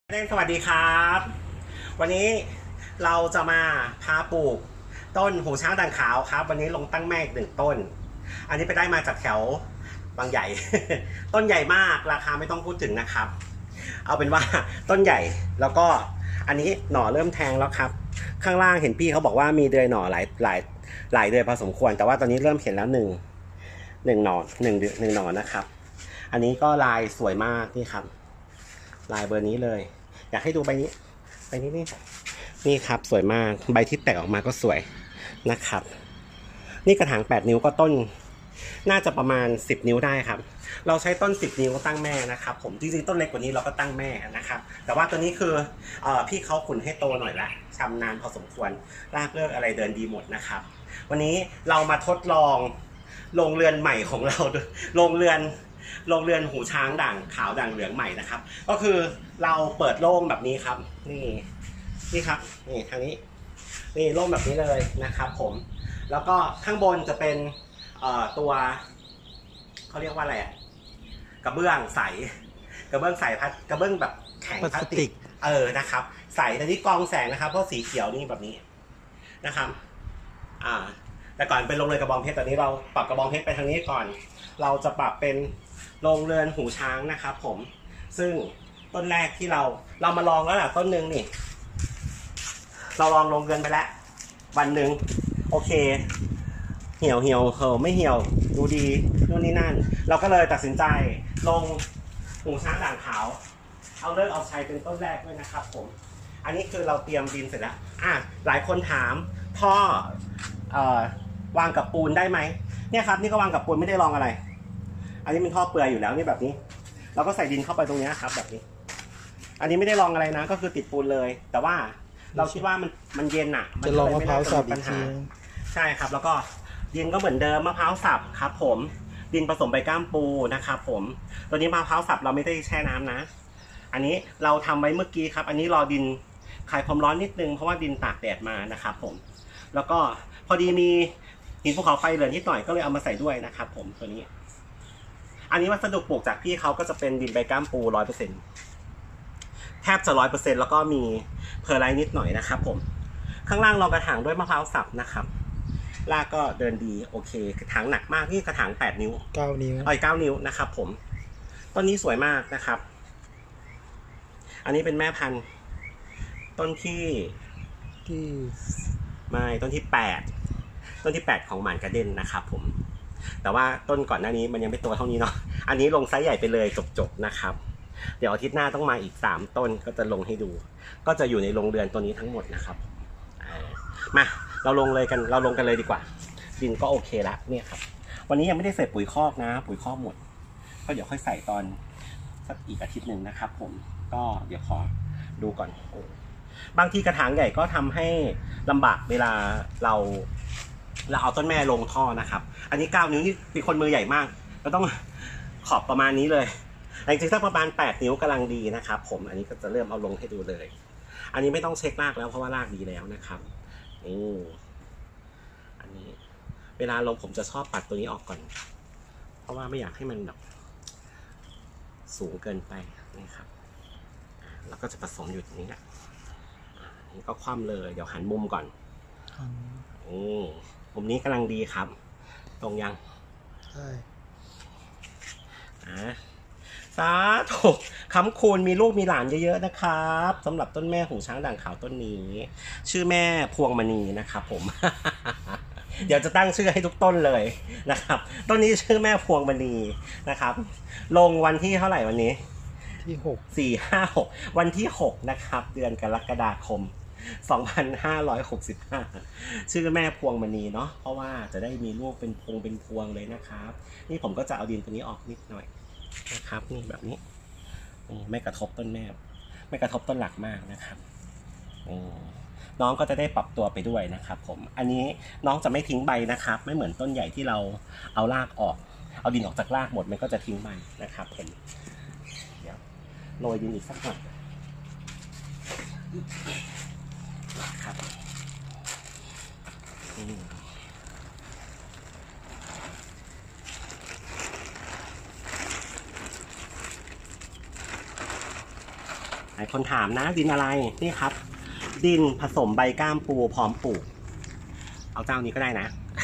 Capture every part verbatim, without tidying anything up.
เล่นสวัสดีครับวันนี้เราจะมาพาปลูกต้นหูช้างด่างขาวครับวันนี้ลงตั้งแม่อีกหนึ่งต้นอันนี้ไปได้มาจากแถวบางใหญ่ ต้นใหญ่มากราคาไม่ต้องพูดถึงนะครับเอาเป็นว่าต้นใหญ่แล้วก็อันนี้หน่อเริ่มแทงแล้วครับข้างล่างเห็นพี่เขาบอกว่ามีเดือยหน่อหลายหลายหลายเดือยพอสมควรแต่ว่าตอนนี้เริ่มเห็นแล้วหนึ่งหนึ่งหน่อหนึ่งหนึ่งหน่อนะครับอันนี้ก็ลายสวยมากนี่ครับลายเบอร์นี้เลยอยากให้ดูใบนี้ใบนี้นี่นี่ครับสวยมากใบที่แตกออกมาก็สวยนะครับนี่กระถางแปดนิ้วก็ต้นน่าจะประมาณสิบนิ้วได้ครับเราใช้ต้นสิบนิ้วตั้งแม่นะครับผมจริงๆต้นเล็กกว่านี้เราก็ตั้งแม่นะครับแต่ว่าตัวนี้คือเอ่อพี่เขาขุนให้โตหน่อยละชำนาญพอสมควรรากเลิกอะไรเดินดีหมดนะครับวันนี้เรามาทดลองโรงเรือนใหม่ของเราโรงเรือนโรงเรือนหูช้างด่างขาวด่างเหลืองใหม่นะครับก็คือเราเปิดโล่งแบบนี้ครับนี่นี่ครับนี่ทางนี้นี่โล่งแบบนี้เลยนะครับผมแล้วก็ข้างบนจะเป็นเอ่อตัวเขาเรียกว่าอะไรอะกระเบื้องใสกระเบื้องใสพัดกระเบื้องแบบแข็งพลาสติกเออนะครับใสแต่นี่กรองแสงนะครับเพราะสีเขียวนี่แบบนี้นะครับอ่าแต่ก่อนเป็นโรงเรือนกระบองเพชรตอนนี้เราปรับกระบองเพชรไปทางนี้ก่อนเราจะปรับเป็นโรงเรือนหูช้างนะครับผมซึ่งต้นแรกที่เราเรามาลองแล้วแหละต้นหนึ่งนี่เราลองลงเรือนไปแล้ววันหนึ่งโอเคเหี่ยวเหี่ยวเหอะไม่เหี่ยวดูดีนู่นนี่นั่นเราก็เลยตัดสินใจลงหูช้างด่างขาวเอาเลิกเอาชัยเป็นต้นแรกด้วยนะครับผมอันนี้คือเราเตรียมดินเสร็จแล้วอ่ะหลายคนถามพ่อเอ่อวางกับปูนได้ไหมเนี่ยครับนี่ก็วางกับปูนไม่ได้ลองอะไรอันนี้เป็นท่อเปลือยอยู่แล้วนี่แบบนี้เราก็ใส่ดินเข้าไปตรงนี้ครับแบบนี้อันนี้ไม่ได้ลองอะไรนะก็คือติดปูนเลยแต่ว่าเราคิดว่ามันมันเย็นอ่ะจะลองมะพร้าวสับอีกทีใช่ครับแล้วก็ดินก็เหมือนเดิมมะพร้าวสับครับผมดินผสมใบก้ามปูนะครับผมตัวนี้มะพร้าวสับเราไม่ได้แช่น้ำนะอันนี้เราทำไว้เมื่อกี้ครับอันนี้รอดินคลายความร้อนนิดนึงเพราะว่าดินตากแดดมานะครับผมแล้วก็พอดีมีหินภูเขาไฟเหลือนิดหน่อยก็เลยเอามาใส่ด้วยนะครับผมตัวนี้อันนี้วัสดุปลูกจากพี่เขาก็จะเป็นดินใบก้ามปูร้อยเปอร์เซ็นต์แทบจะร้อยเปอร์เซ็นต์แล้วก็มีเพอร์ไลท์นิดหน่อยนะครับผมข้างล่างรองกระถางด้วยมะพร้าวสับนะครับรากก็เดินดีโอเคกระถางหนักมากนี่กระถางแปดนิ้วเก้านิ้วอ้อยเก้านิ้วนะครับผมต้นนี้สวยมากนะครับอันนี้เป็นแม่พันธุ์ต้นที่ที่ไม่ต้นที่แปดต้นที่แปดของหมานกระเด็นนะครับผมแต่ว่าต้นก่อนหน้านี้มันยังไม่โตเท่านี้เนาะอันนี้ลงไซส์ใหญ่ไปเลยจบๆนะครับเดี๋ยวอาทิตย์หน้าต้องมาอีกสามต้นก็จะลงให้ดูก็จะอยู่ในโรงเรือนตัวนี้ทั้งหมดนะครับมาเราลงเลยกันเราลงกันเลยดีกว่าดินก็โอเคละเนี่ยครับวันนี้ยังไม่ได้ใส่ปุ๋ยคอกนะปุ๋ยคอกหมดก็เดี๋ยวค่อยใส่ตอนสักอีกอาทิตย์หนึ่งนะครับผมก็เดี๋ยวขอดูก่อนบางทีกระถางใหญ่ก็ทำให้ลำบากเวลาเราเราเอาต้นแม่ลงท่อนะครับอันนี้เก้านิ้วนี่เป็นคนมือใหญ่มากก็ต้องขอบประมาณนี้เลยจริงๆสักประมาณแปดนิ้วกำลังดีนะครับผมอันนี้ก็จะเริ่มเอาลงให้ดูเลยอันนี้ไม่ต้องเช็ครากแล้วเพราะว่ารากดีแล้วนะครับนี่อันนี้เวลาลงผมจะชอบปัดตัวนี้ออกก่อนเพราะว่าไม่อยากให้มันแบบสูงเกินไปนะครับแล้วก็จะผสมอยู่ตรงนี้แหละนี่ก็คว่ำเลยเดี๋ยวหันมุมก่อนนี่มุมนี้กำลังดีครับตรงยังใช่อ่ะสาธุค้ำคูณมีลูกมีหลานเยอะๆนะครับสำหรับต้นแม่หูช้างด่างขาวต้นนี้ชื่อแม่พวงมณีนะครับผม เดี๋ยวจะตั้งชื่อให้ทุกต้นเลยนะครับต้นนี้ชื่อแม่พวงมณีนะครับลงวันที่เท่าไหร่วันนี้ที่หกสี่ ห้า หกวันที่หกนะครับเดือนกรกฎาคมสองพันห้าร้อยหกสิบห้าชื่อแม่พวงมณีเนาะเพราะว่าจะได้มีลูกเป็นพวงเป็นพวงเลยนะครับนี่ผมก็จะเอาดินตัวนี้ออกนิดหน่อยนะครับนี่แบบนี้ไม่กระทบต้นแม่ไม่กระทบต้นหลักมากนะครับน้องก็จะได้ปรับตัวไปด้วยนะครับผมอันนี้น้องจะไม่ทิ้งใบนะครับไม่เหมือนต้นใหญ่ที่เราเอารากออกเอาดินออกจากรากหมดมันก็จะทิ้งใบนะครับผมเดี๋ยวโรยดินอีกสักหน่อยครับหลายคนถามนะดินอะไรนี่ครับ ดินผสมใบก้ามปูพร้อมปลูกเอาเจ้านี้ก็ได้นะ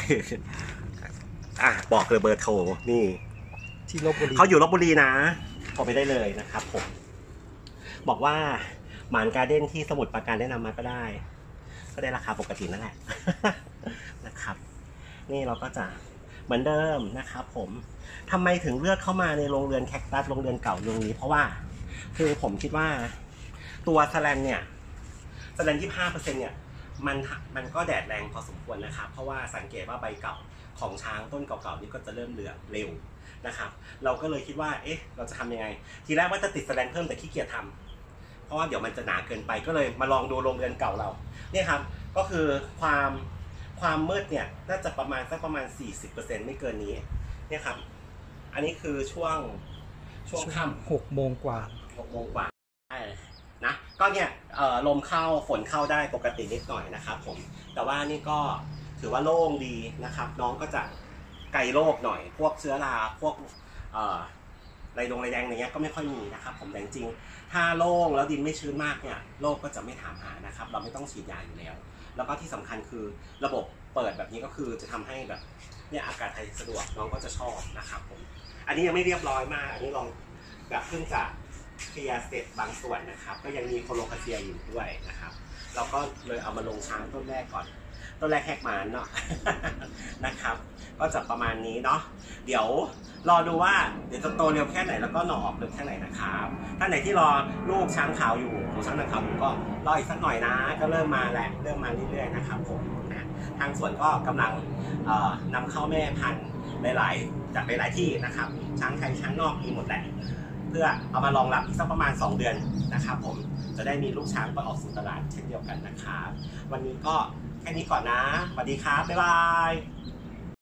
อ่ะบอกเลยเบอร์โทรนี่ที่ลบบุรีเขาอยู่ลบบุรีนะโทรไปได้เลยนะครับผมบอกว่าหมานการ์เด้นที่สมุทรปราการแนะนำมาก็ได้ ก็ได้ราคาปกตินั่นแหละ นะครับ นี่เราก็จะเหมือนเดิมนะครับผมทำไมถึงเลือกเข้ามาในโรงเรือนแคคตัสโรงเรือนเก่าโรงนี้ เพราะว่าคือผมคิดว่าตัวสแลนเนี่ยสแลนยี่สิบห้าเปอร์เซ็นต์เนี่ยมันมันก็แดดแรงพอสมควรนะครับเพราะว่าสังเกตว่าใบเก่าของช้างต้นเก่าๆนี่ก็จะเริ่มเหลืองเร็วนะครับเราก็เลยคิดว่าเอ๊ะเราจะทำยังไงทีแรกว่าจะติดสแลนเพิ่มแต่ขี้เกียจทำเพราะว่าเดี๋ยวมันจะหนาเกินไปก็เลยมาลองดูโรงเรือนเก่าเราเนี่ยครับก็คือความความมืดเนี่ยน่าจะประมาณสักประมาณ สี่สิบเปอร์เซ็นต์ ไม่เกินนี้เนี่ยครับอันนี้คือช่วงช่วงค่ำหกโมงกว่าหกโมงกว่านะก็เนี่ยลมเข้าฝนเข้าได้ปกตินิดหน่อยนะครับผมแต่ว่านี่ก็ถือว่าโล่งดีนะครับน้องก็จะไกลโรคหน่อยพวกเชื้อราพวกไรดงไรแดงอย่างเงี้ยก็ไม่ค่อยมีนะครับผมแต่จริงถ้าโล่งแล้วดินไม่ชื้นมากเนี่ยโรคก็จะไม่ถามหานะครับเราไม่ต้องฉีดยาอยู่แล้วแล้วก็ที่สำคัญคือระบบเปิดแบบนี้ก็คือจะทำให้แบบเนี่ยอากาศถ่ายสะดวกน้องก็จะชอบนะครับผมอันนี้ยังไม่เรียบร้อยมากอันนี้ลองแบบเพิ่งจะเคลียร์เสร็จบางส่วนนะครับก็ยังมีโคโลคาเซียอยู่ด้วยนะครับเราก็เลยเอามาลงช้างต้นแรกก่อนต้นแรกแหกหมานเนาะ นะครับก็จะประมาณนี้เนาะเดี๋ยวรอดูว่าเดี๋ยวจะโตเร็วแค่ไหนแล้วก็หน่อออกเร็วแค่ไหนนะครับท่านไหนที่รอลูกช้างขาวอยู่ของช้างด่างขาวอยู่ก็รออีกสักหน่อยนะก็เริ่มมาแหละเริ่มมาเรื่อยๆนะครับผมนะทางสวนก็กำลังนำเข้าแม่พันธุ์หลายๆจากหลายๆที่นะครับช้างไทยช้างนอกมีหมดแหละเพื่อเอามารองรับอีกสักประมาณสองเดือนนะครับผมจะได้มีลูกช้างไปออกสู่ตลาดเช่นเดียวกันนะครับวันนี้ก็แค่นี้ก่อนนะสวัสดีครับบ๊ายบาย